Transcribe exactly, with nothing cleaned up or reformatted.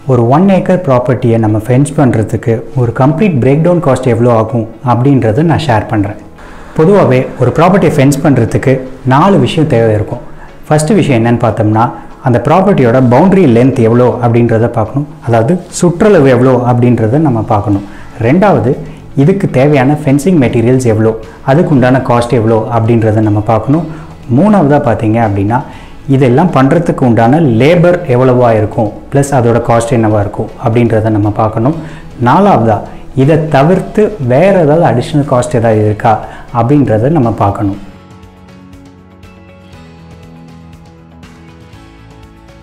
ஒரு one acre ப்ராப்பர்ட்டியை நம்ம ஃபென்ஸ் பண்ணுறதுக்கு ஒரு கம்ப்ளீட் பிரேக் டவுன் காஸ்ட் எவ்வளோ ஆகும் அப்படின்றத நான் ஷேர் பண்ணுறேன். பொதுவாகவே ஒரு ப்ராப்பர்ட்டியை ஃபென்ஸ் பண்ணுறதுக்கு நாலு விஷயம் தேவை இருக்கும். ஃபஸ்ட்டு விஷயம் என்னென்னு பார்த்தோம்னா, அந்த ப்ராப்பர்ட்டியோட பவுண்ட்ரி லென்த் எவ்வளோ அப்படின்றத பார்க்கணும். அதாவது சுற்றளவு எவ்வளோ அப்படின்றத நம்ம பார்க்கணும். ரெண்டாவது, இதுக்கு தேவையான ஃபென்சிங் மெட்டீரியல்ஸ் எவ்வளோ, அதுக்கு உண்டான காஸ்ட் எவ்வளோ அப்படின்றத நம்ம பார்க்கணும். மூணாவதாக பார்த்தீங்க அப்படின்னா, இதெல்லாம் பண்ணுறதுக்கு உண்டான லேபர் எவ்வளவா இருக்கும், ப்ளஸ் அதோட காஸ்ட் என்னவாக இருக்கும் அப்படின்றத நம்ம பார்க்கணும். நாலாவதாக, இதை தவிர்த்து வேறு ஏதாவது அடிஷ்னல் காஸ்ட் ஏதாவது இருக்கா அப்படின்றத நம்ம பார்க்கணும்.